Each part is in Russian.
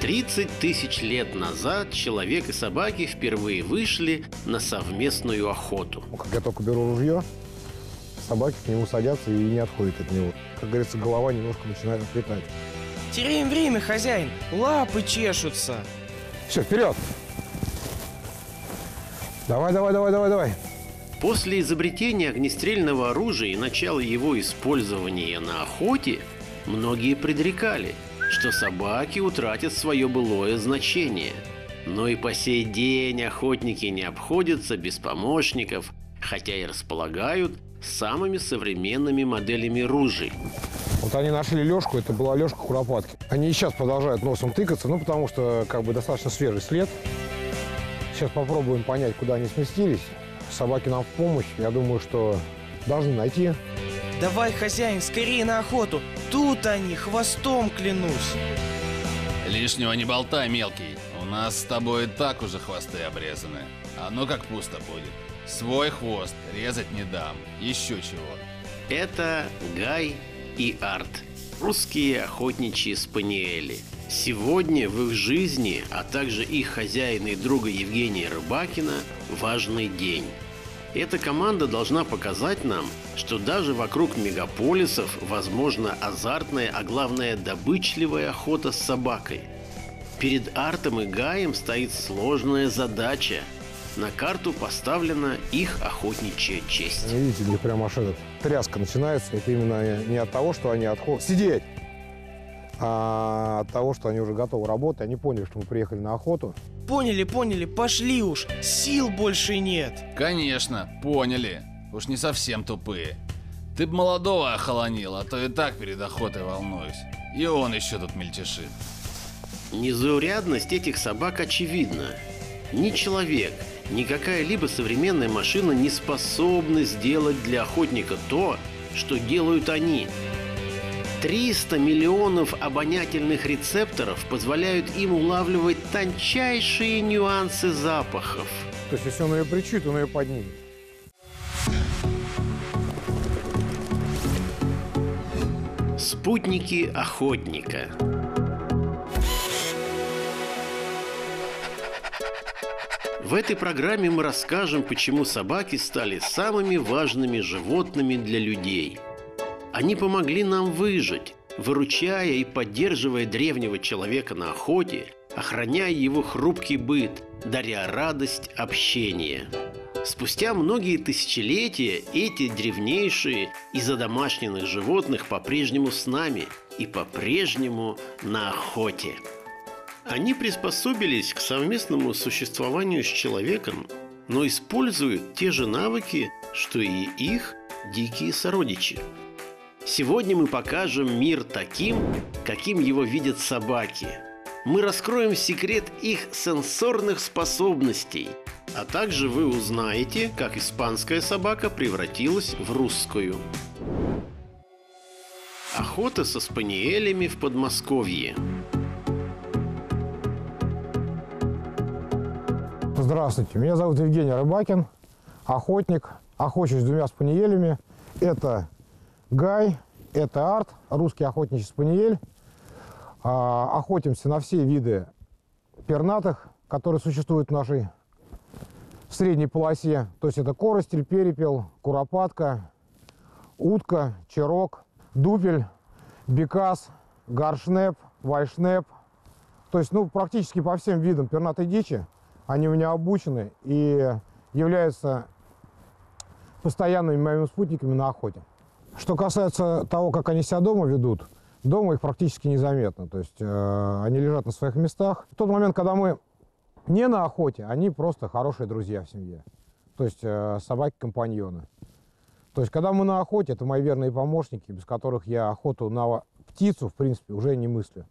30 тысяч лет назад человек и собаки впервые вышли на совместную охоту. Как я только беру ружье, собаки к нему садятся и не отходят от него. Как говорится, голова немножко начинает отлетать. Теряем время, хозяин. Лапы чешутся. Все, вперед! Давай. После изобретения огнестрельного оружия и начала его использования на охоте, многие предрекали, что собаки утратят свое былое значение. Но и по сей день охотники не обходятся без помощников, хотя и располагают самыми современными моделями ружей. Вот они нашли лёжку, это была лёжка куропатки. Они и сейчас продолжают носом тыкаться, потому что достаточно свежий след. Сейчас попробуем понять, куда они сместились. Собаки нам в помощь, я думаю, что должны найти. Давай, хозяин, скорее на охоту. Тут они, хвостом клянусь. Лишнего не болтай, мелкий. У нас с тобой и так уже хвосты обрезаны. А ну как пусто будет. Свой хвост резать не дам. Еще чего. Это Гай и Арт, русские охотничьи спаниели. Сегодня в их жизни, а также их хозяина и друга Евгения Рыбакина, важный день. Эта команда должна показать нам, что даже вокруг мегаполисов возможна азартная, а главное добычливая охота с собакой. Перед Артом и Гаем стоит сложная задача. На карту поставлена их охотничья честь. Видите, где прямо аж тряска начинается. Это именно не от того, что они отходят сидеть, а от того, что они уже готовы работать. Они поняли, что мы приехали на охоту. Поняли, пошли уж. Сил больше нет. Конечно, поняли. Уж не совсем тупые. Ты б молодого охолонил, а то и так перед охотой волнуюсь. И он еще тут мельтешит. Незаурядность этих собак очевидна. Ни человек, ни какая-либо современная машина не способны сделать для охотника то, что делают они. 300 миллионов обонятельных рецепторов позволяют им улавливать тончайшие нюансы запахов. То есть, если он ее причует, он ее поднимет. Спутники охотника. В этой программе мы расскажем, почему собаки стали самыми важными животными для людей. Они помогли нам выжить, выручая и поддерживая древнего человека на охоте, охраняя его хрупкий быт, даря радость общения. Спустя многие тысячелетия эти древнейшие из одомашненных животных по-прежнему с нами и по-прежнему на охоте. Они приспособились к совместному существованию с человеком, но используют те же навыки, что и их дикие сородичи. Сегодня мы покажем мир таким, каким его видят собаки. Мы раскроем секрет их сенсорных способностей, а также вы узнаете, как испанская собака превратилась в русскую. Охота со спаниелями в Подмосковье. Здравствуйте, меня зовут Евгений Рыбакин, охотник, охочусь с двумя спаниелями. Это Гай, это Арт, русский охотничий спаниель. Охотимся на все виды пернатых, которые существуют в нашей средней полосе. То есть это коростель, перепел, куропатка, утка, черок, дупель, бекас, гаршнеп, вальшнеп. То есть практически по всем видам пернатой дичи они у меня обучены и являются постоянными моими спутниками на охоте. Что касается того, как они себя дома ведут, дома их практически незаметно. То есть они лежат на своих местах. В тот момент, когда мы не на охоте, они просто хорошие друзья в семье. То есть собаки-компаньоны. То есть когда мы на охоте, это мои верные помощники, без которых я охоту на птицу, в принципе, уже не мыслю.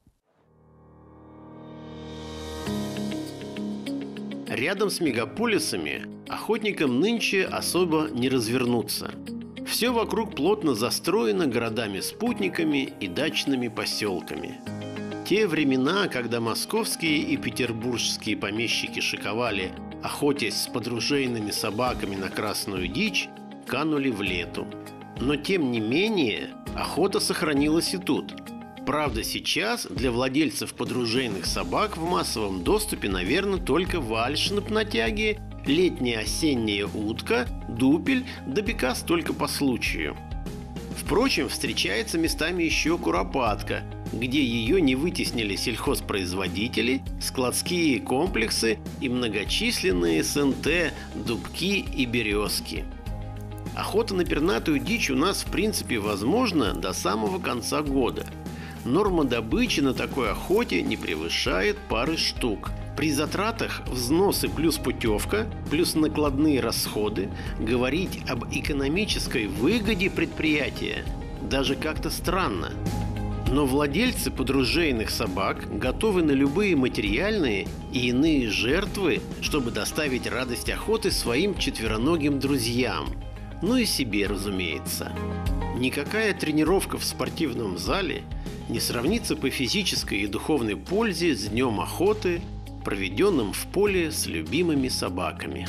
Рядом с мегаполисами охотникам нынче особо не развернуться. Все вокруг плотно застроено городами-спутниками и дачными поселками. Те времена, когда московские и петербургские помещики шиковали, охотясь с подружейными собаками на красную дичь, канули в лету. Но тем не менее, охота сохранилась и тут. Правда, сейчас для владельцев подружейных собак в массовом доступе, наверное, только вальш на пнотяге, летняя осенняя утка, дупель, да бекас только по случаю. Впрочем, встречается местами еще куропатка, где ее не вытеснили сельхозпроизводители, складские комплексы и многочисленные СНТ, дубки и березки. Охота на пернатую дичь у нас в принципе возможна до самого конца года. Норма добычи на такой охоте не превышает пары штук. При затратах взносы плюс путевка, плюс накладные расходы говорить об экономической выгоде предприятия даже как-то странно. Но владельцы подружейных собак готовы на любые материальные и иные жертвы, чтобы доставить радость охоты своим четвероногим друзьям. Ну и себе, разумеется. Никакая тренировка в спортивном зале не сравнится по физической и духовной пользе с днем охоты, проведенным в поле с любимыми собаками.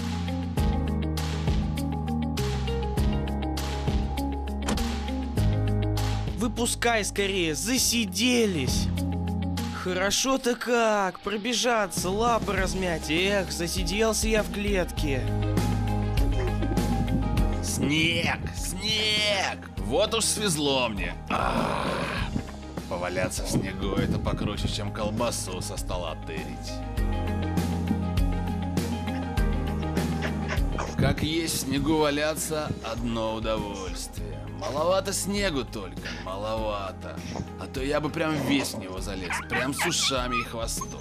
Выпускай скорее, засиделись. Хорошо-то как, пробежаться, лапы размять. Эх, засиделся я в клетке. Снег! Снег! Вот уж свезло мне. Поваляться в снегу — это покруче, чем колбасу со стола тырить. Как есть в снегу валяться — одно удовольствие. Маловато снегу только, маловато. А то я бы прям весь в него залез, прям с ушами и хвостом.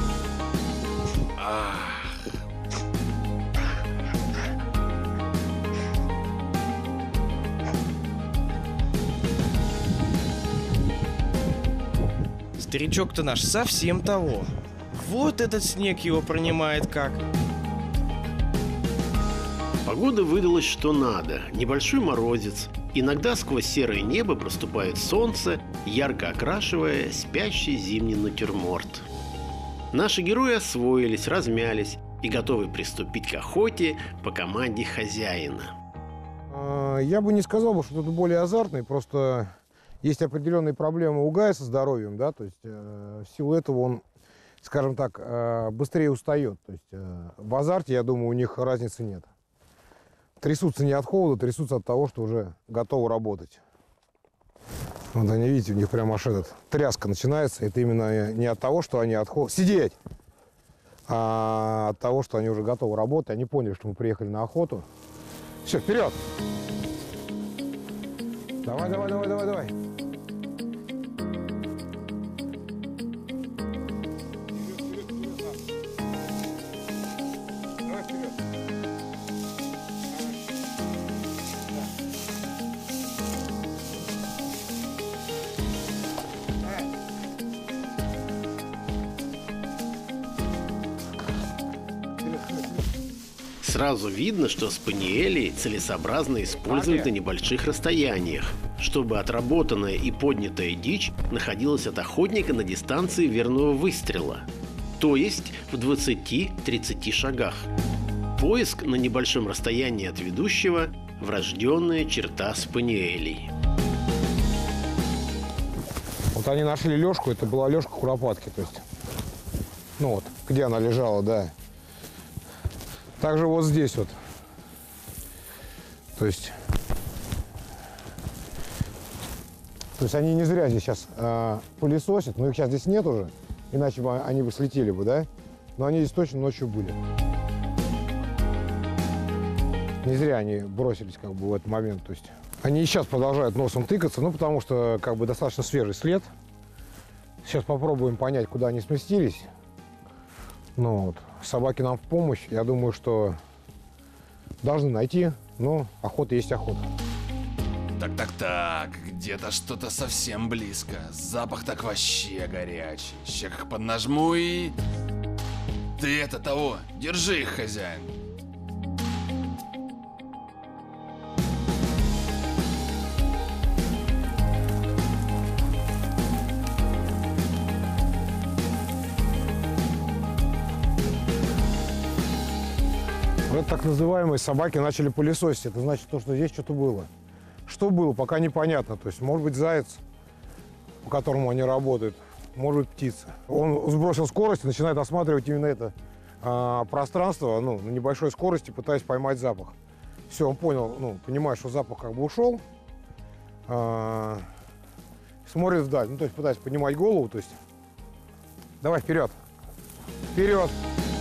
Старичок-то наш совсем того. Вот этот снег его пронимает как. Погода выдалась что надо. Небольшой морозец. Иногда сквозь серое небо проступает солнце, ярко окрашивая спящий зимний натюрморт. Наши герои освоились, размялись и готовы приступить к охоте по команде хозяина. Я бы не сказал, что это более азартный, просто есть определенные проблемы у Гая со здоровьем, да, то есть в силу этого он, скажем так, быстрее устает. То есть в азарте, я думаю, у них разницы нет. Трясутся не от холода, трясутся от того, что уже готовы работать. Вот они, видите, у них прям аж тряска начинается. Это именно не от того, что они от холода... Сидеть! А от того, что они уже готовы работать. Они поняли, что мы приехали на охоту. Все, вперед! Давай, давай, давай, давай, давай. Сразу видно, что спаниели целесообразно использовать на небольших расстояниях, чтобы отработанная и поднятая дичь находилась от охотника на дистанции верного выстрела, то есть в 20-30 шагах. Поиск на небольшом расстоянии от ведущего – врожденная черта спаниелей. Вот они нашли лёжку, это была лёжка куропатки, то есть, ну вот, где она лежала, да. Также вот здесь вот, то есть они не зря здесь сейчас пылесосят, но их сейчас здесь нет уже, иначе бы они бы слетели бы, да, но они здесь точно ночью были. Не зря они бросились как бы в этот момент, то есть они и сейчас продолжают носом тыкаться, ну потому что как бы достаточно свежий след. Сейчас попробуем понять, куда они сместились. Ну вот, собаки нам в помощь. Я думаю, что должны найти, но охота есть охота. Так, где-то что-то совсем близко. Запах так вообще горячий. Ща как поднажму и... Ты это того, держи их, хозяин. Вот так называемые собаки начали пылесосить. Это значит, что здесь что-то было. Что было, пока непонятно. То есть, может быть, заяц, по которому они работают, может быть птица. Он сбросил скорость и начинает осматривать именно это пространство, ну, на небольшой скорости, пытаясь поймать запах. Все, он понял, ну, понимает, что запах как бы ушел. Смотрит вдаль, ну, то есть пытается поднимать голову, то есть... Давай, вперед! Вперед!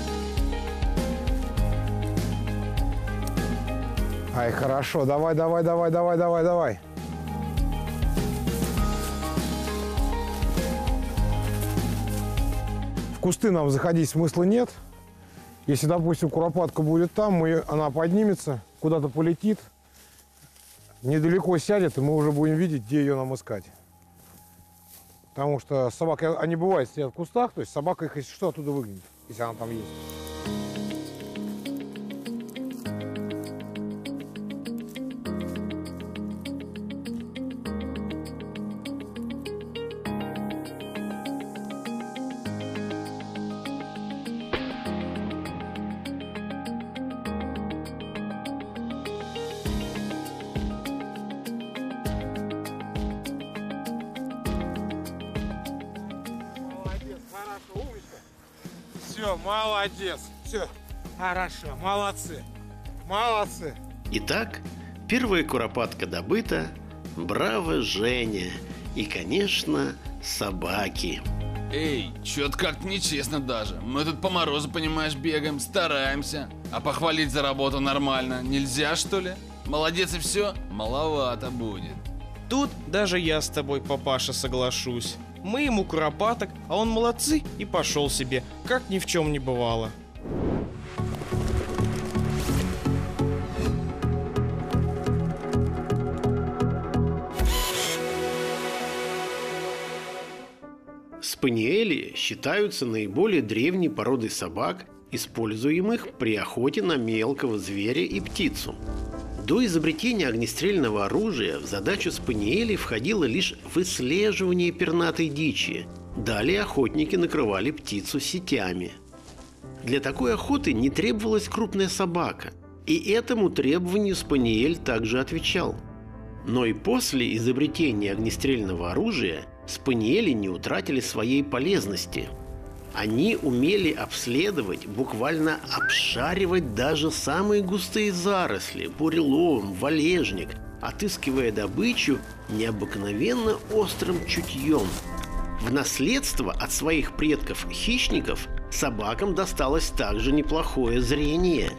Ай, хорошо, давай, давай, давай, давай, давай, давай. В кусты нам заходить смысла нет. Если, допустим, куропатка будет там, она поднимется, куда-то полетит, недалеко сядет, и мы уже будем видеть, где ее нам искать. Потому что собаки, они бывают, стоят в кустах, то есть собака их, если что, оттуда выгонит, если она там есть. Все, молодец. Все, хорошо, молодцы. Молодцы. Итак, первая куропатка добыта. Браво, Женя. И, конечно, собаки. Эй, чё-то как-то нечестно даже. Мы тут по морозу, понимаешь, бегаем, стараемся. А похвалить за работу нормально нельзя, что ли? Молодец и все? Маловато будет. Тут даже я с тобой, папаша, соглашусь. Мы ему куропаток, а он молодцы и пошел себе, как ни в чем не бывало. Спаниели считаются наиболее древней породой собак, используемых при охоте на мелкого зверя и птицу. До изобретения огнестрельного оружия в задачу спаниелей входило лишь выслеживание пернатой дичи. Далее охотники накрывали птицу сетями. Для такой охоты не требовалась крупная собака, и этому требованию спаниель также отвечал. Но и после изобретения огнестрельного оружия спаниели не утратили своей полезности. Они умели обследовать, буквально обшаривать даже самые густые заросли, бурелом, валежник, отыскивая добычу необыкновенно острым чутьем. В наследство от своих предков-хищников собакам досталось также неплохое зрение.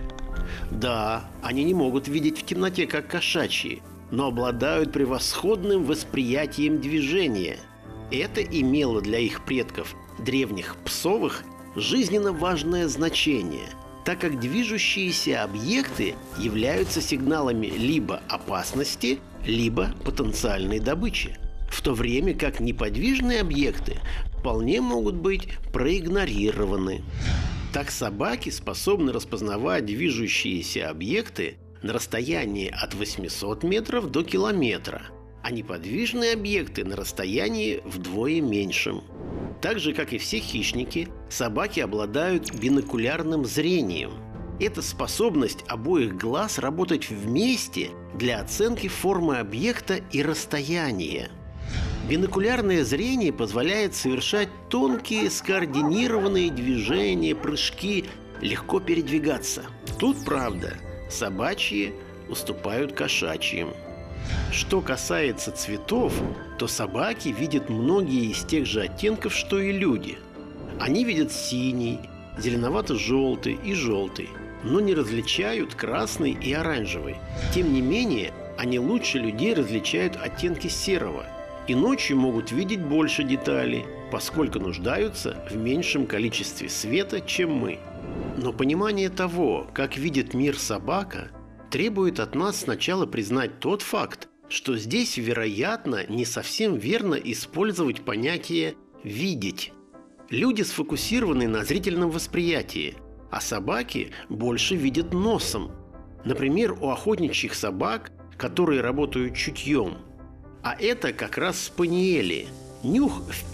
Да, они не могут видеть в темноте, как кошачьи, но обладают превосходным восприятием движения. Это имело для их предков, древних псовых, жизненно важное значение, так как движущиеся объекты являются сигналами либо опасности, либо потенциальной добычи, в то время как неподвижные объекты вполне могут быть проигнорированы. Так собаки способны распознавать движущиеся объекты на расстоянии от 800 метров до километра, а неподвижные объекты на расстоянии вдвое меньшем. Так же, как и все хищники, собаки обладают бинокулярным зрением. Это способность обоих глаз работать вместе для оценки формы объекта и расстояния. Бинокулярное зрение позволяет совершать тонкие скоординированные движения, прыжки, легко передвигаться. Тут, правда, собачьи уступают кошачьим. Что касается цветов, то собаки видят многие из тех же оттенков, что и люди. Они видят синий, зеленовато-желтый и желтый, но не различают красный и оранжевый. Тем не менее, они лучше людей различают оттенки серого и ночью могут видеть больше деталей, поскольку нуждаются в меньшем количестве света, чем мы. Но понимание того, как видит мир собака, требует от нас сначала признать тот факт, что здесь, вероятно, не совсем верно использовать понятие «видеть». Люди сфокусированы на зрительном восприятии, а собаки больше видят носом. Например, у охотничьих собак, которые работают чутьем. А это как раз спаниели. Нюх в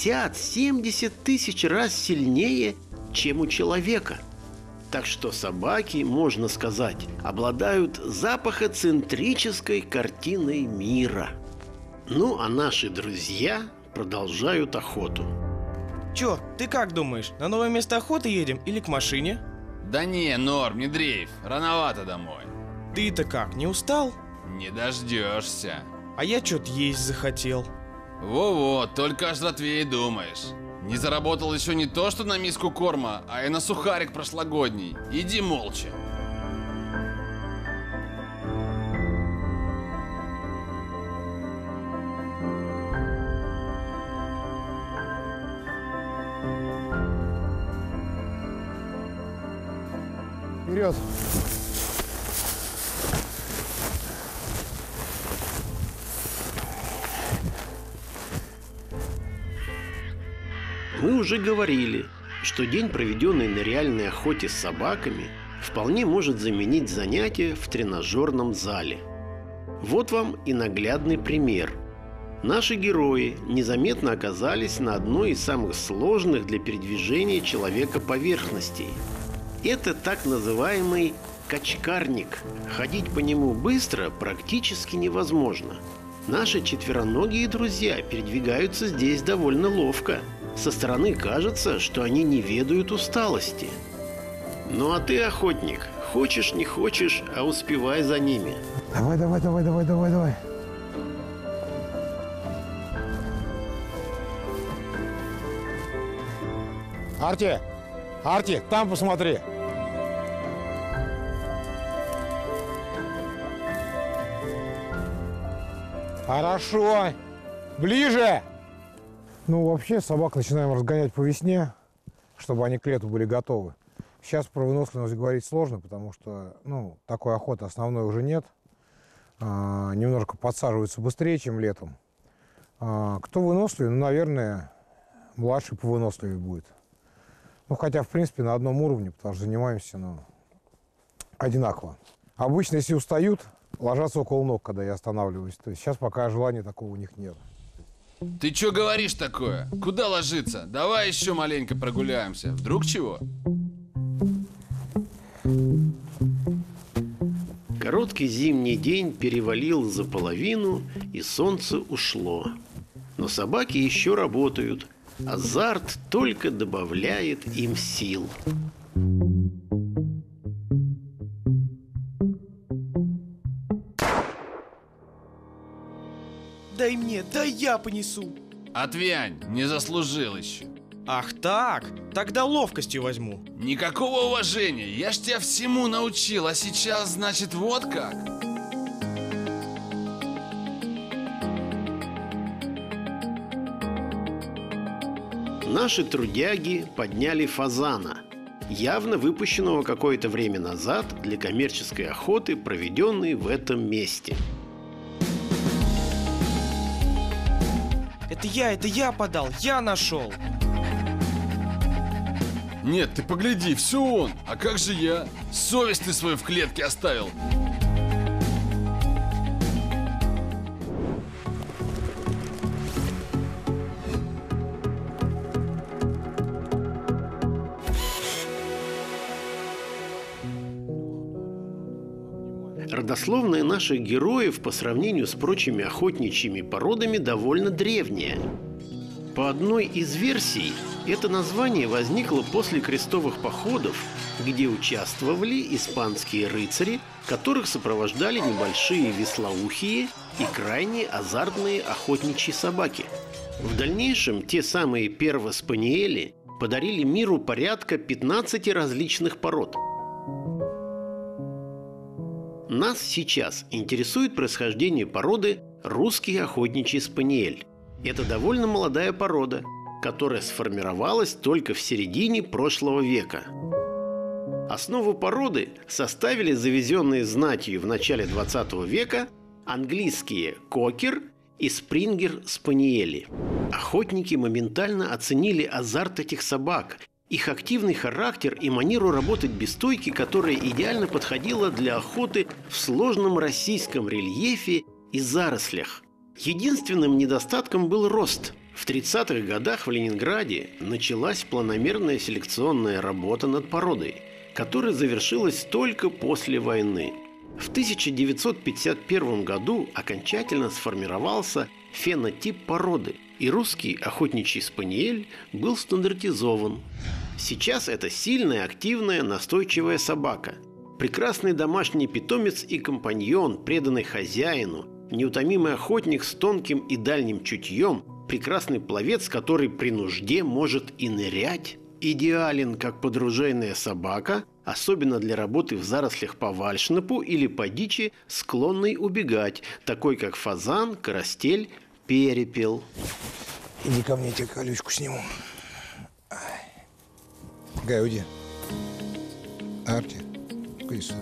50-70 тысяч раз сильнее, чем у человека. Так что собаки, можно сказать, обладают запахоцентрической картиной мира. Ну а наши друзья продолжают охоту. Чё, ты как думаешь, на новое место охоты едем или к машине? Да не, Норм, не дрейф, рановато домой. Ты-то как, не устал? Не дождешься. А я чё-то есть захотел. Во-во, только о жратве и думаешь. Не заработал еще не то, что на миску корма, а и на сухарик прошлогодний. Иди молча. Вперед! Мы уже говорили, что день, проведенный на реальной охоте с собаками, вполне может заменить занятие в тренажерном зале. Вот вам и наглядный пример. Наши герои незаметно оказались на одной из самых сложных для передвижения человека поверхностей. Это так называемый качкарник. Ходить по нему быстро практически невозможно. Наши четвероногие друзья передвигаются здесь довольно ловко. Со стороны кажется, что они не ведают усталости. Ну а ты, охотник, хочешь не хочешь, а успевай за ними. Давай. Арти, там посмотри. Хорошо. Ближе. Ну, вообще, собак начинаем разгонять по весне, чтобы они к лету были готовы. Сейчас про выносливость говорить сложно, потому что, такой охоты основной уже нет. Немножко подсаживаются быстрее, чем летом. Кто выносливый, наверное, младший повыносливее будет. Хотя, в принципе, на одном уровне, потому что занимаемся, одинаково. Обычно, если устают, ложатся около ног, когда я останавливаюсь. То есть сейчас пока желания такого у них нет. Ты чё говоришь такое? Куда ложиться? Давай еще маленько прогуляемся. Вдруг чего? Короткий зимний день перевалил за половину, и солнце ушло. Но собаки еще работают. Азарт только добавляет им сил. Дай мне, дай я понесу. Отвянь, не заслужил еще. Ах так, тогда ловкостью возьму. Никакого уважения, я ж тебя всему научил, а сейчас, значит, вот как? Наши трудяги подняли фазана, явно выпущенного какое-то время назад для коммерческой охоты, проведенной в этом месте. Это я подал, я нашел. Нет, ты погляди, все он. А как же я? Совесть ты свою в клетке оставил. Родословная наших героев по сравнению с прочими охотничьими породами довольно древняя. По одной из версий, это название возникло после крестовых походов, где участвовали испанские рыцари, которых сопровождали небольшие вислоухие и крайне азартные охотничьи собаки. В дальнейшем те самые первоспаниели подарили миру порядка 15 различных пород. Нас сейчас интересует происхождение породы русский охотничий спаниель. Это довольно молодая порода, которая сформировалась только в середине прошлого века. Основу породы составили завезенные знатью в начале 20 века английские кокер и спрингер-спаниели. Охотники моментально оценили азарт этих собак, их активный характер и манеру работать без стойки, которая идеально подходила для охоты в сложном российском рельефе и зарослях. Единственным недостатком был рост. В 30-х годах в Ленинграде началась планомерная селекционная работа над породой, которая завершилась только после войны. В 1951 году окончательно сформировался фенотип породы, и русский охотничий спаниель был стандартизован. Сейчас это сильная, активная, настойчивая собака. Прекрасный домашний питомец и компаньон, преданный хозяину, неутомимый охотник с тонким и дальним чутьем, прекрасный пловец, который при нужде может и нырять. Идеален как подружейная собака, особенно для работы в зарослях по вальшнепу или по дичи, склонный убегать, такой как фазан, карастель, перепел. Иди ко мне, я тебе колючку сниму. Гай, уйди. Арти, иди сюда.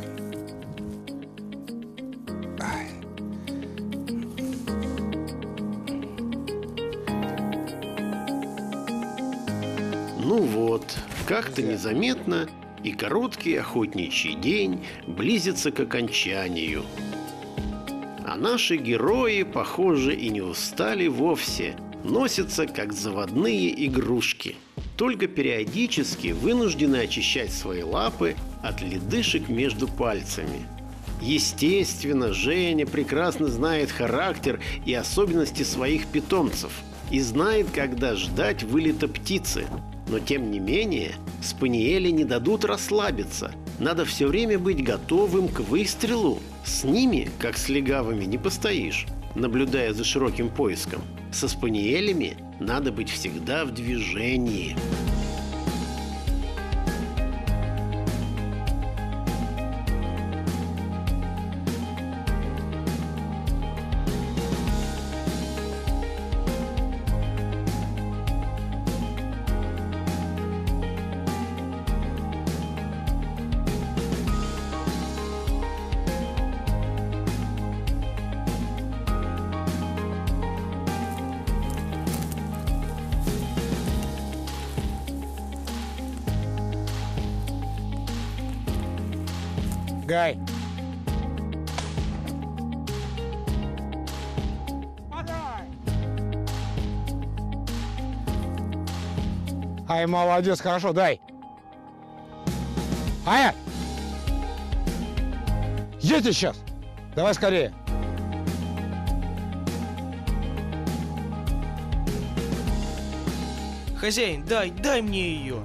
Ну вот, как-то незаметно и короткий охотничий день близится к окончанию. А наши герои, похоже, и не устали вовсе, носятся как заводные игрушки. Только периодически вынуждены очищать свои лапы от ледышек между пальцами. Естественно, Женя прекрасно знает характер и особенности своих питомцев и знает, когда ждать вылета птицы. Но тем не менее, спаниели не дадут расслабиться. Надо все время быть готовым к выстрелу. С ними, как с легавыми, не постоишь, наблюдая за широким поиском. Со спаниелями надо быть всегда в движении. Гай. Ай, молодец, хорошо, дай. Ая! Едьте сейчас! Давай скорее. Хозяин, дай мне ее.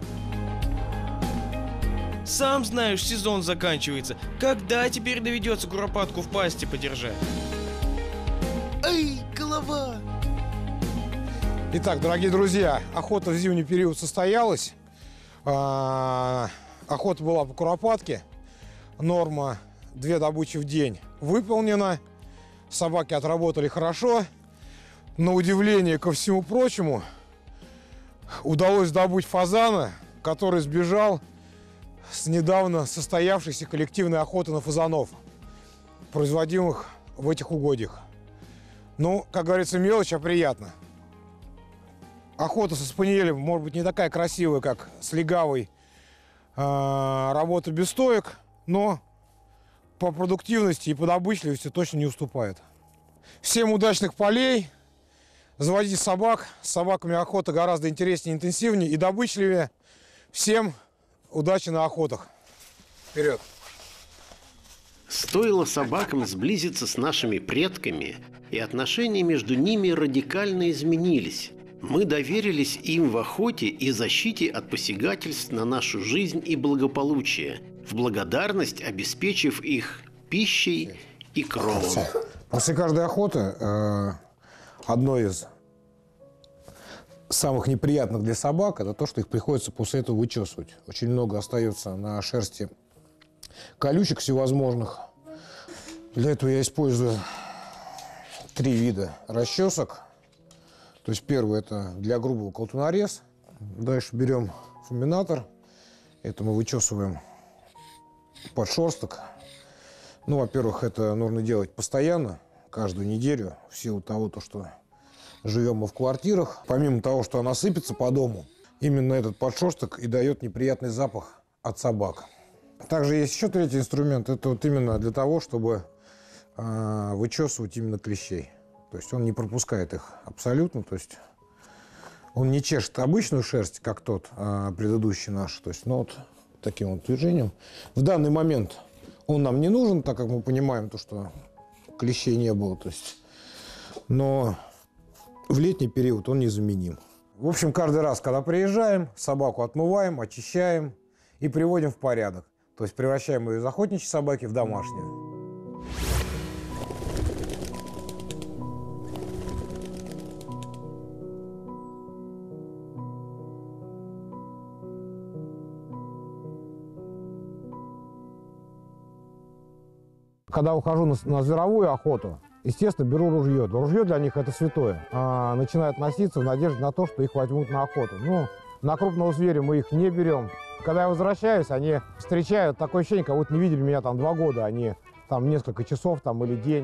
Сам знаешь, сезон заканчивается. Когда теперь доведется куропатку в пасти подержать? Ай, голова! Итак, дорогие друзья, охота в зимний период состоялась. Охота была по куропатке. Норма 2 добычи в день выполнена. Собаки отработали хорошо. На удивление ко всему прочему, удалось добыть фазана, который сбежал с недавно состоявшейся коллективной охоты на фазанов, производимых в этих угодьях. Ну, как говорится, мелочь, а приятно. Охота со спаниелем может быть не такая красивая, как с легавой, работа без стоек, но по продуктивности и по добычливости точно не уступает. Всем удачных полей, заводите собак. С собаками охота гораздо интереснее, интенсивнее и добычливее. Всем удачи на охотах. Вперед! Стоило собакам сблизиться с нашими предками, и отношения между ними радикально изменились. Мы доверились им в охоте и защите от посягательств на нашу жизнь и благополучие, в благодарность обеспечив их пищей и кровом. После каждой охоты одно из самых неприятных для собак – это то, что их приходится после этого вычесывать. Очень много остается на шерсти колючек всевозможных. Для этого я использую 3 вида расчесок. То есть первый – это для грубого колтунорез. Дальше берем фуминатор. Это мы вычесываем подшерсток. Ну, во-первых, это нужно делать постоянно, каждую неделю, в силу того, что живем мы в квартирах. Помимо того, что она сыпется по дому, именно этот подшерсток и дает неприятный запах от собак. Также есть еще 3-й инструмент. Это вот именно для того, чтобы вычесывать именно клещей. То есть он не пропускает их абсолютно. То есть он не чешет обычную шерсть, как тот предыдущий наш. То есть, ну, вот таким вот движением. В данный момент он нам не нужен, так как мы понимаем, то, что клещей не было. То есть, но в летний период он незаменим. В общем, каждый раз, когда приезжаем, собаку отмываем, очищаем и приводим в порядок. То есть превращаем ее из охотничьей собаки в домашнюю. Когда ухожу на зверовую охоту, естественно, беру ружье. Ружье для них это святое. Начинают носиться в надежде на то, что их возьмут на охоту. Ну, на крупного зверя мы их не берем. Когда я возвращаюсь, они встречают такое ощущение, как будто не видели меня там 2 года. Они там несколько часов там, или день.